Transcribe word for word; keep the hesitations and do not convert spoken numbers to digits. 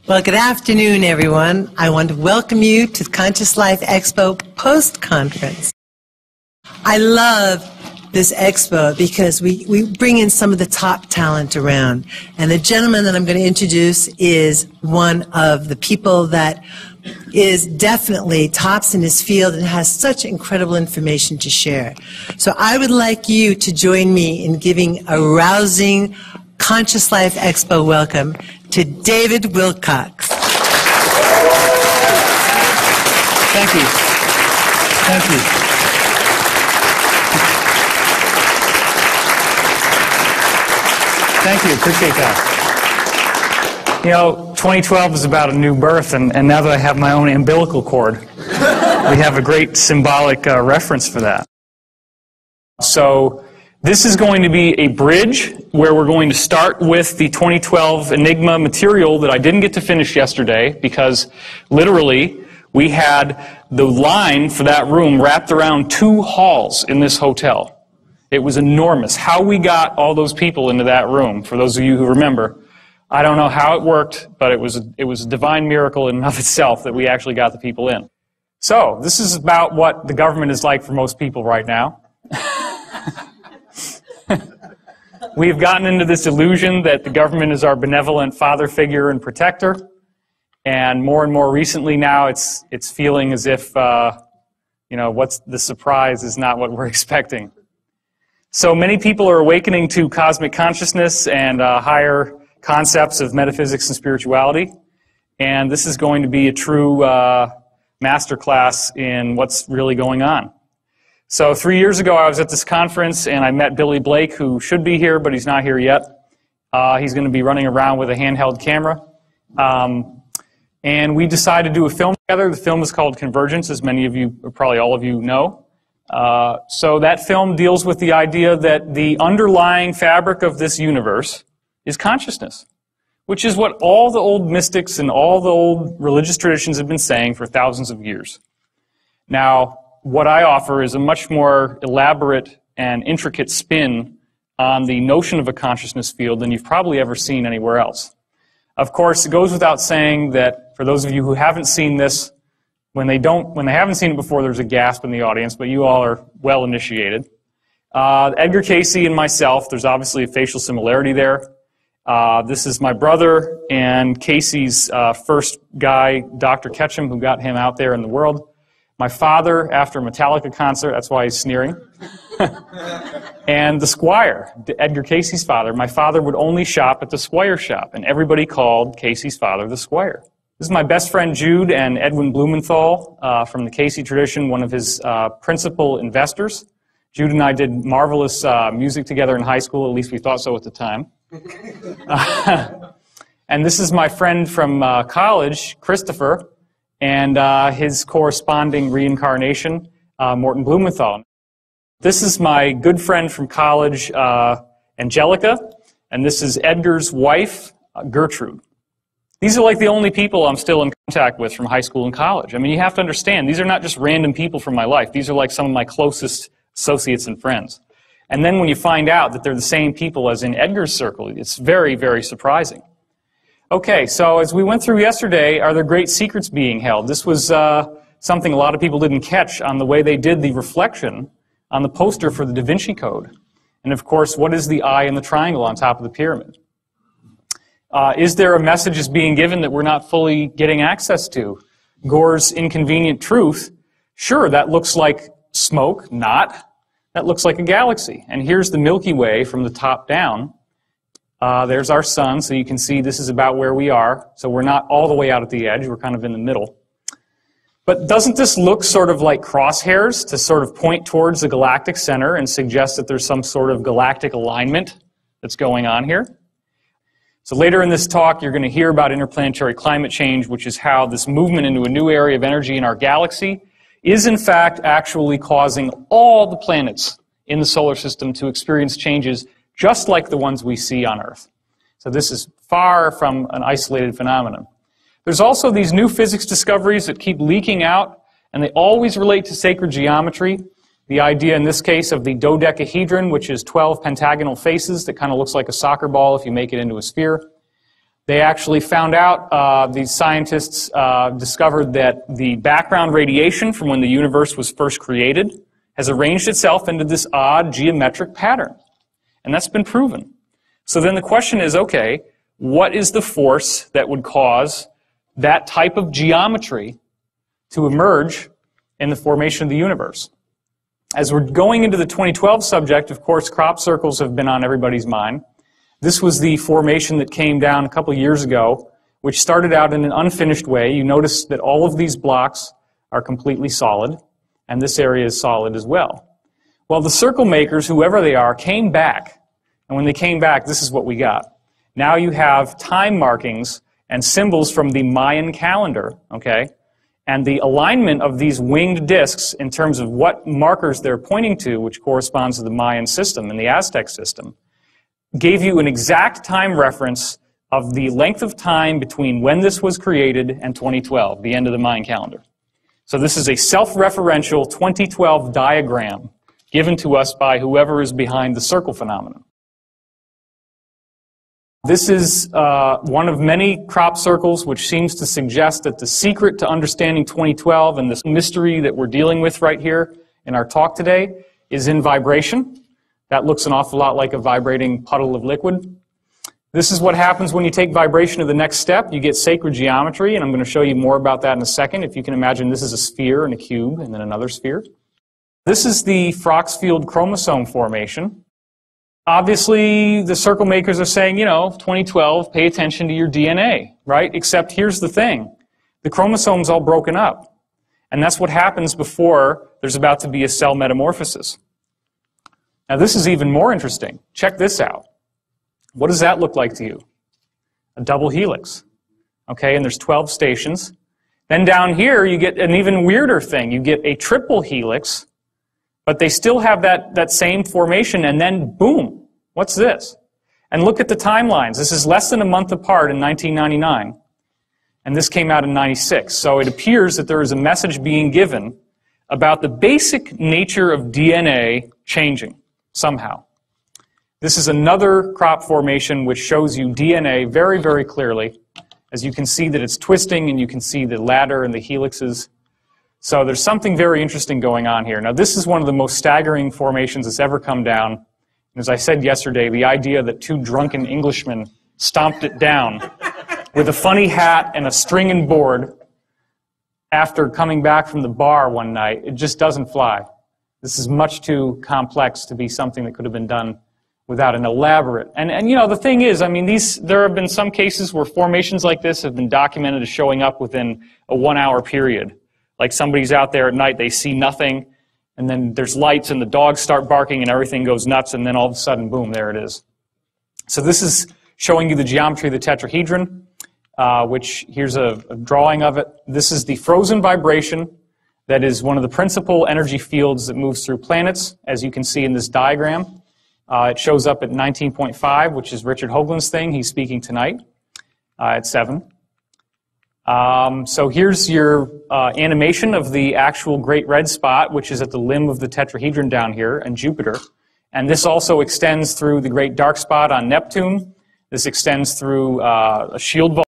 Well, good afternoon, everyone. I want to welcome you to the Conscious Life Expo post-conference. I love this expo because we, we bring in some of the top talent around. And the gentleman that I'm going to introduce is one of the people that is definitely tops in his field and has such incredible information to share. So I would like you to join me in giving a rousing Conscious Life Expo welcome to David Wilcock. Thank you. Thank you. Thank you. Appreciate that. You know, twenty twelve is about a new birth, and, and now that I have my own umbilical cord, we have a great symbolic uh, reference for that. So this is going to be a bridge where we're going to start with the twenty twelve Enigma material that I didn't get to finish yesterday because literally we had the line for that room wrapped around two halls in this hotel. It was enormous. How we got all those people into that room, for those of you who remember, I don't know how it worked, but it was a, it was a divine miracle in and of itself that we actually got the people in. So this is about what the government is like for most people right now. We've gotten into this illusion that the government is our benevolent father figure and protector, and more and more recently now it's it's feeling as if uh, you know, what's the surprise is not what we're expecting. So many people are awakening to cosmic consciousness and uh, higher concepts of metaphysics and spirituality, and this is going to be a true uh, masterclass in what's really going on. So three years ago, I was at this conference, and I met Billy Blake, who should be here, but he's not here yet. Uh, he's going to be running around with a handheld camera. Um, and we decided to do a film together. The film is called Convergence, as many of you, or probably all of you, know. Uh, so that film deals with the idea that the underlying fabric of this universe is consciousness, which is what all the old mystics and all the old religious traditions have been saying for thousands of years. Now, what I offer is a much more elaborate and intricate spin on the notion of a consciousness field than you've probably ever seen anywhere else. Of course, it goes without saying that for those of you who haven't seen this, when they don't, when they haven't seen it before, there's a gasp in the audience, but you all are well initiated. Uh, Edgar Casey and myself, there's obviously a facial similarity there. Uh, this is my brother and Casey's uh, first guy, Doctor Ketchum, who got him out there in the world. My father, after a Metallica concert, that's why he's sneering. And the Squire, Edgar Casey's father. My father would only shop at the Squire shop, and everybody called Casey's father the Squire. This is my best friend Jude and Edwin Blumenthal uh, from the Casey tradition, one of his uh, principal investors. Jude and I did marvelous uh, music together in high school, at least we thought so at the time. Uh, and this is my friend from uh, college, Christopher, and uh, his corresponding reincarnation, uh, Morton Blumenthal. This is my good friend from college, uh, Angelica, and this is Edgar's wife, uh, Gertrude. These are like the only people I'm still in contact with from high school and college. I mean, you have to understand, these are not just random people from my life. These are like some of my closest associates and friends. And then when you find out that they're the same people as in Edgar's circle, it's very, very surprising. Okay, so as we went through yesterday, are there great secrets being held? This was uh, something a lot of people didn't catch on the way they did the reflection on the poster for the Da Vinci Code. And of course, what is the eye and the triangle on top of the pyramid? Uh, is there a message that's being given that we're not fully getting access to? Gore's inconvenient truth, sure, that looks like smoke, not. That looks like a galaxy. And here's the Milky Way from the top down. Uh, there's our sun, so you can see this is about where we are. So we're not all the way out at the edge, we're kind of in the middle. But doesn't this look sort of like crosshairs to sort of point towards the galactic center and suggest that there's some sort of galactic alignment that's going on here? So later in this talk, you're going to hear about interplanetary climate change, which is how this movement into a new area of energy in our galaxy is in fact actually causing all the planets in the solar system to experience changes just like the ones we see on Earth. So this is far from an isolated phenomenon. There's also these new physics discoveries that keep leaking out, and they always relate to sacred geometry. The idea in this case of the dodecahedron, which is twelve pentagonal faces that kind of looks like a soccer ball if you make it into a sphere. They actually found out, uh, these scientists uh, discovered that the background radiation from when the universe was first created has arranged itself into this odd geometric pattern. And that's been proven. So then the question is, okay, what is the force that would cause that type of geometry to emerge in the formation of the universe? As we're going into the twenty twelve subject, of course, crop circles have been on everybody's mind. This was the formation that came down a couple of years ago, which started out in an unfinished way. You notice that all of these blocks are completely solid, and this area is solid as well. Well, the circle makers, whoever they are, came back. And when they came back, this is what we got. Now you have time markings and symbols from the Mayan calendar, okay? And the alignment of these winged discs in terms of what markers they're pointing to, which corresponds to the Mayan system and the Aztec system, gave you an exact time reference of the length of time between when this was created and twenty twelve, the end of the Mayan calendar. So this is a self-referential twenty twelve diagram given to us by whoever is behind the circle phenomenon. This is uh, one of many crop circles which seems to suggest that the secret to understanding twenty twelve and this mystery that we're dealing with right here in our talk today is in vibration. That looks an awful lot like a vibrating puddle of liquid. This is what happens when you take vibration to the next step. You get sacred geometry, and I'm going to show you more about that in a second. If you can imagine, this is a sphere and a cube and then another sphere. This is the Froxfield chromosome formation. Obviously, the circle makers are saying, you know, twenty twelve, pay attention to your D N A, right? Except here's the thing. The chromosome's all broken up. And that's what happens before there's about to be a cell metamorphosis. Now, this is even more interesting. Check this out. What does that look like to you? A double helix. Okay, and there's twelve stations. Then down here, you get an even weirder thing. You get a triple helix, but they still have that, that same formation, and then boom, what's this? And look at the timelines. This is less than a month apart in nineteen ninety-nine, and this came out in ninety-six. So it appears that there is a message being given about the basic nature of D N A changing somehow. This is another crop formation which shows you D N A very, very clearly. As you can see that it's twisting, and you can see the ladder and the helixes. So there's something very interesting going on here. Now, this is one of the most staggering formations that's ever come down. And as I said yesterday, the idea that two drunken Englishmen stomped it down with a funny hat and a string and board after coming back from the bar one night, it just doesn't fly. This is much too complex to be something that could have been done without an elaborate. And, and you know, the thing is, I mean, these, there have been some cases where formations like this have been documented as showing up within a one-hour period. Like somebody's out there at night, they see nothing, and then there's lights, and the dogs start barking, and everything goes nuts, and then all of a sudden, boom, there it is. So this is showing you the geometry of the tetrahedron, uh, which here's a, a drawing of it. This is the frozen vibration that is one of the principal energy fields that moves through planets, as you can see in this diagram. Uh, it shows up at nineteen point five, which is Richard Hoagland's thing. He's speaking tonight uh, at seven. Um, so here's your uh, animation of the actual great red spot, which is at the limb of the tetrahedron down here, and Jupiter. And this also extends through the great dark spot on Neptune. This extends through uh, a shield